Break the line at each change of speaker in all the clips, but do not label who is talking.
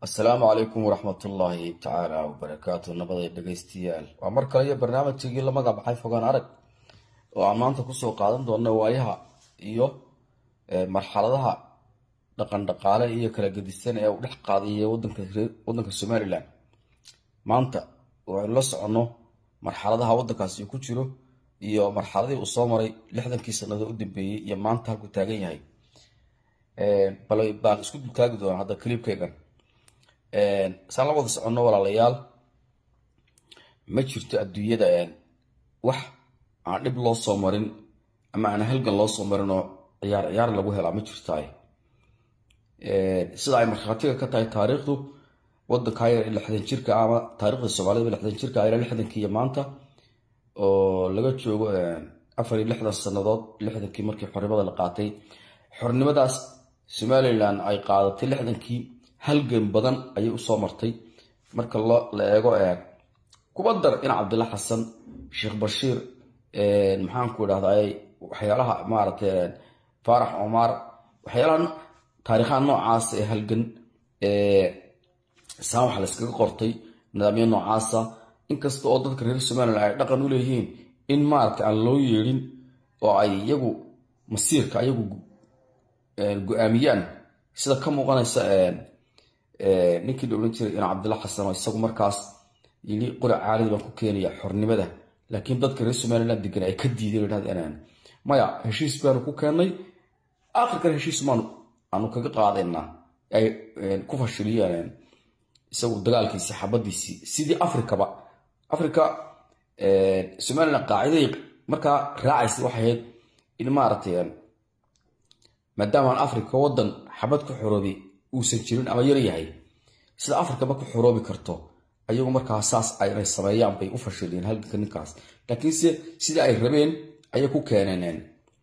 السلام عليكم ورحمة الله تعالى وبركاته نبضي دقيستيال ومركا هي برنامج تيجي لما قاب حي فوقان عرق وعمانتا كسو قادم دون نوايها iyo marxaladaha dhaqan dhaqaale iyo kala gedisan ee u dhex qaadaya wadanka Soomaaliland maanta waxaan la socono marxaladaha wadankaasi ku jiro iyo marxaladii uu soo maray 60kii sanado u dambeeyay iyo maanta halku taagan yahay balay baan isku taagi doonaa hadda clipkaygan saan la wada socono walaalayaal ma jirto adduunyada wax aan dib loo soo marin ama aan halgan loo soo marin oo ciyaar lagu helaa ma jirtaay sida ay marxaladiga ka tahay taariikhdu wadanka ay 60 jirka ama taariikhda Soomaaliyeed 60 jirka ay 60kii maanta oo laga joogo 64 sanadood 60kii markii xornimada la qaatay xornimadaas Somaliland ay qaadatay 60kii halgan badan ayay u soo martay marka la eego kuba dar in Cabdullah Xasan Sheekh Bashiir maxaan ku raahday waxyaalaha maartay Farax Omar waxyaalahan taariikhan noocaas ee halgan saan wax la iskaga qortay nidaamyo noocaas inkasta oo dadka reer Soomaaliland ay dhaqan u leeyihiin in maartay aan loo yeelin oo ay iyagu masiirka iyagu go'aamiyaan sida ka muuqanaysa ninkii dowladda jiray in Cabdullah Xasan oo isagu markaas yili qura caalid baan ku keenaya xornimada laakiin dadka reer Soomaaliland degan ay ka diideen inaan maya heshiis baan ku keenay aakhirka heshiis aanu kaga qaadayna ay ku fashiliyeen isagu dagaalkiisa xabadiisi sidii Afrika Soomaaliland qaaciday marka raacaysi waxay ahayd in maartay maadaama Afrika wadan xabad ku xoroobay uusan jirin ama yar yahay sida Afrika ma ku xoroobi karto ayagu markaa saas ay sameeyaan bay u fashiliyeen halka ninkaas laakiin sida ay rabeen ay ku keeneen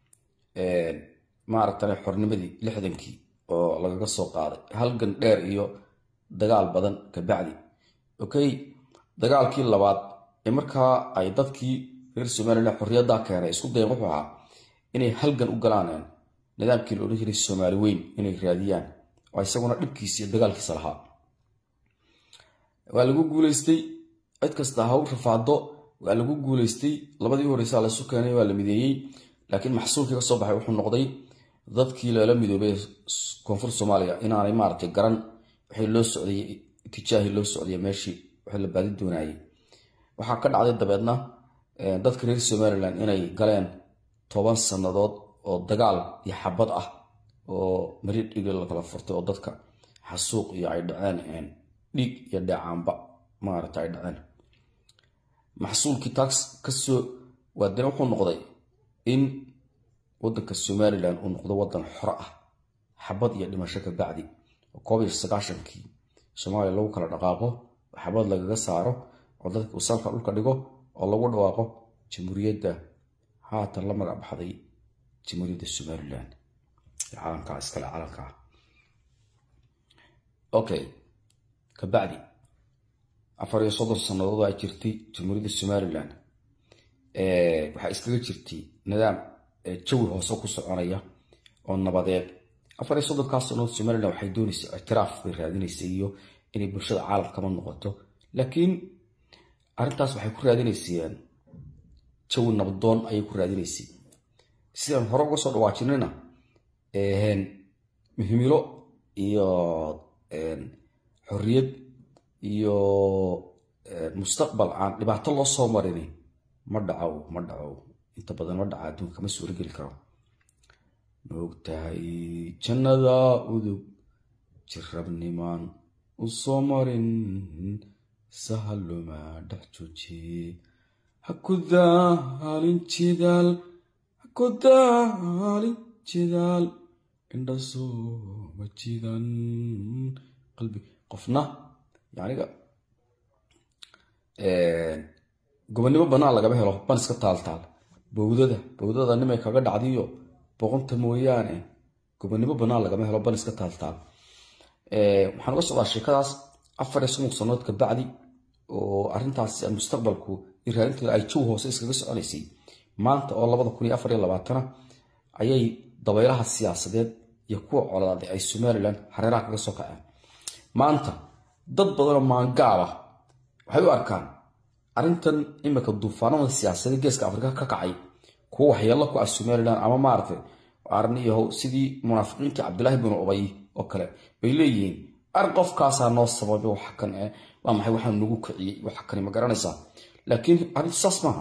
maartay xornimadii 60kii oo laga soo qaaday halgan dheer iyo dagaal badan ka bacdi okay dagaalkii labaad ee markaa ay dadkii reer Soomaaliland xorriyada keenay isku dayeen wuxuu ahaa inay halgan u galaan nidaamkii loo jiray Soomaali weyn inay raadiyaan oo isaguna dhibkiisa iyo dagaalkiisa lahaa waa lagu guuleystay cid kasta ha u rafaado waa lagu guuleystay labadii horeysa la soo keenay waa la mideeyay laakiin maxsuulkii ka soo baxay wuxuu noqday dadkii la midoobay koonfur Soomaaliya inaanay maartay garan waxay loo socday itijaahi loo socday meeshii waxa la baadi doonayay waxa ka dhacday dabeedna dadka reer Soomaaliland inay galeen 10 sanadood oo dagaal iyo xabad ah oo marid dhig la kala furtay oo dadka xasuuq iyo ay dhaceen dhig iyo dhacaanba maartay dhaceen maxsuulkii tax ka soo wadana wuxuu noqday in wadanka Soomaaliland uu noqdo wadan xor ah xabad iyo dhimasho ka bacdi oo 1990kii Soomaaliya lagu kala dhaqaaqo xabad lagaga saaro oo dadka uu salka dhulka dhigo oo lagu dhawaaqo jamhuuriyadda haatan la magac baxday jamhuuriyadda Soomaaliland caalamka iskala caalamka okay ka bacdi 4 sanadood ay jirtay jamhuuriyadda Soomaaliland waxa iskaga jirtay nidaam jawi hoos ku soconaya oo nabadeed 4 sanadood Soomaaliland waxay doonaysaa i'tiraaf bay raadinaysaa iyo inay bulshada caalamka ma noqoto laakiin arintaas waxay ku raadinaysaa jawi nabdoon ay ku raadinaysaa sidaan hore uga soo dhawaajinayna muhiimilo iyo xorriyad iyo mustaqbal aan dhibaato loo soo marin ma dhaco inta badan ma dhaca adduunka ma suura gali karo moogtahay jannada udub jirabnimaan u soo marin sahaluma dhaxjuji hakudaalin jidaal indhaso majidan qalbi qofna yaaniga gobonimo banaan laga helo ban iska taal bowdada nimay kaga dhacdiyo boqonta mooyaane gobonimo banaan laga helo ban iska taal waxaan uga socdaa sheekadaas 4 sanadood ka bacdi oo arintaas mustaqbalku iraadinta ay joog hoose iskaga soconaysay maanta oo 2024 ayay dabaylaha siyaasadeed iyo kuwa coladeed ay Soomaaliland hareeraha kaga soo kaceen maanta dad badan ma gaaba waxay u arkaan arintan imika duufaanada siyaasadeed geeska Afrika ka kacay kuwa waxyeello ku Somaliland ama maartay arniyo sidii munaafiqiinta Cabdullaahi ibn Ubay oo kale bay leeyihiin arqofkaas noo sababay wax kan waa maxay waxaan nagu kiciyay wax kan ma garanaysaa laakiin arintu saas maaha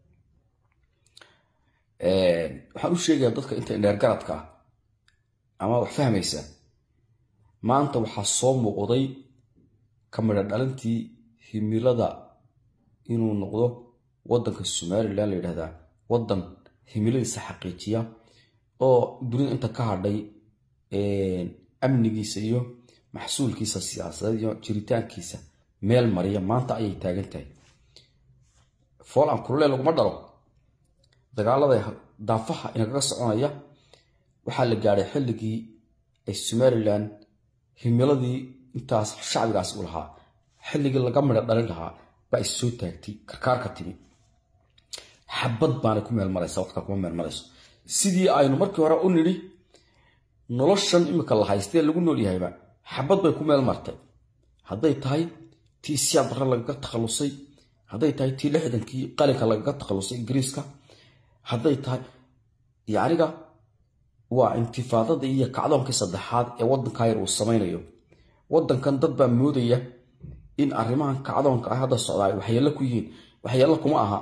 waxaan u sheegayaa dadka inta indheer garadka ama wax fahmaysa maanta waxa soo muuqday kamira dhalintii himilada inuu noqdo wadanka Somaliland la yiraahdaa wadan himiladiisa xaqiijiya oo dunida inta ka hadhay amnigiisa iyo maxsuulkiisa siyaasadeed iyo jiritaankiisa meel mariya maanta ayay taagan tahay foolan kullee laguma dhalo dagaalada daafaha inaga soconaya waxa la gaaray xilligii ay Somaliland himiladii intaas shacbigaas u lahaa xilligii laga midho dhalin lahaa baa soo taagtay karkaarka timi xabad baana ku meel maraysa waqti kuma meel marayso sidii aynu markii hore u niri noloshan imika la haystay lagu nool yahayba xabad bay ku meel martay haday tahay tii siyaad barra laga takhalusay haday tahay tii 60kii qalinka laga takhalusay Ingiriiska haday tahay yaaniga waa intifaadada iyo kacdoonkii saddexaad ee wadanka yar uu samaynayo wadankan dad baa moodaya in arrimahan kacdoonka ah hadda socdaay waxyeello ku yihiin waxyeello kuma aha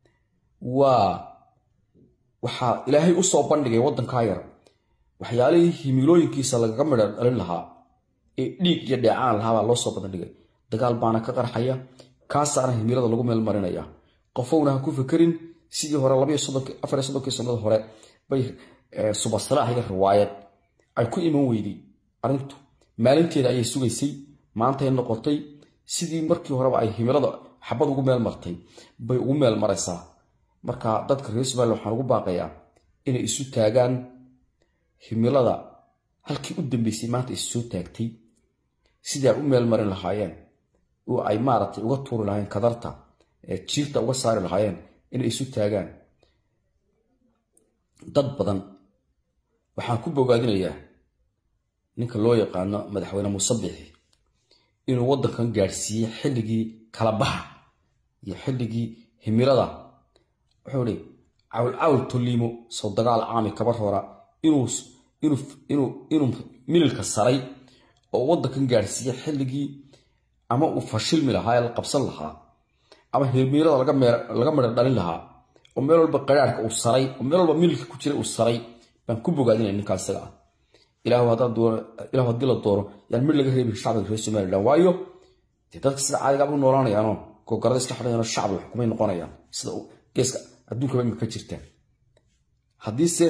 waxa Ilaahay u soo bandhigay wadanka yar waxyaalihii himilooyinkiisa laga midho dhalin lahaa ee dhiig iyo dheecaan lahaa loo soo bandhigay dagaal baana ka qarxaya kaasana himilada lagu meel marinaya qofowna ku fikirin sidii hore 24 sanad hore bay subasalaah iyo riwaayad ay ku iman weydii arintu maalinteeda ay sugaysay maanta ay noqotay sidii markii horeba ay himilada xabad ugu meel martay bay ugu meel maraysaa marka dadka reer Soomaaliya waxaan ugu baaqayaa inay isu taagaan himilada halkii u dambeysay maanta isu taagtay sidii ay u meel marin lahaayeen oo ay maartay uga tuuri lahaayeen kadarta jiirta uga saari lahaayeen inay isu taagaan dad badan waxaan ku bogaadinayaa ninka loo yaqaan madaxweyne Muuse Biixi inuu wadankan gaarsiiyay xilligii kala baxa iyo xilligii himilada wuxuu leeyahay cawl tulimo soo dagaal caami kabar hora inuu mililka saray oo wadankan gaarsiiyay xilligii ama uu fashilmi lahaa la qabsan lahaa ama himilada laga midho dhalin lahaa oo meel walba qaraarka uu saray oo meel walba mililka ku jiray uu saray baan ku bogaadinayaa ninkaas isaga ilaahu hadii la dooro yaan mid laga reebin shacabka reer Somaliland waayo dadka sida caadiga ah u noolaanayaan oo garada iska xidhanayaan shacab xukuumay noqonayaan sida geeska adduunka ma ka jirtaan hadii se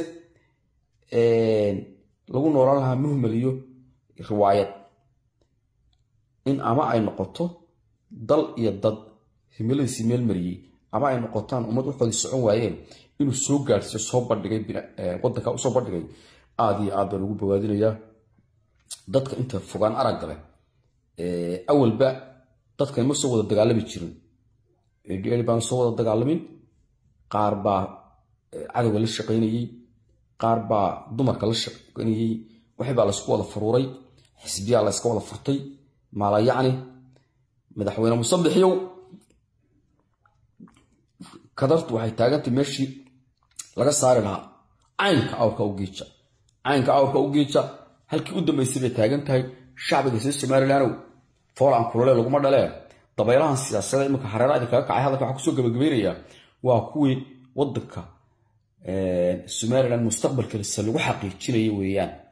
lagu noolaan lahaa muhmaliyo riwaayad in ama ay noqoto dal iyo dad himiladiisa meel mariyay ama ay noqotaan ummad waxoodii socon waayeen inuu soo gaarsiyo soo bandhigay wadanka u soo bandhigay aad iyo aad baan ugu bogaadinayaa dadka inta fogaan arag leh awalba dadka ma soo wada dagaalami jirin ee baan soo wada dagaalamin qaar baa cadawga la shaqeynayay qaar baa dumarka la shaqeynayay waxay baa la isku wada furuuray xisbiya la iska wada furtay maala yacni madaxweyne Muuse Biixi kadartu waxay taagantay meeshii laga saari lahaa caynka awrka u geeja halkii u dambeysay bay taagan tahay shacbiga Somaliland foolan kullee laguma dhalee dabaylahan siyaasadeed imika hareeraha kaga kacay hadalka waxa ku soo gabagabeynaya waa kuwii wadanka Somaliland mustaqbalkiisa lagu xaqiijinayo weeyaan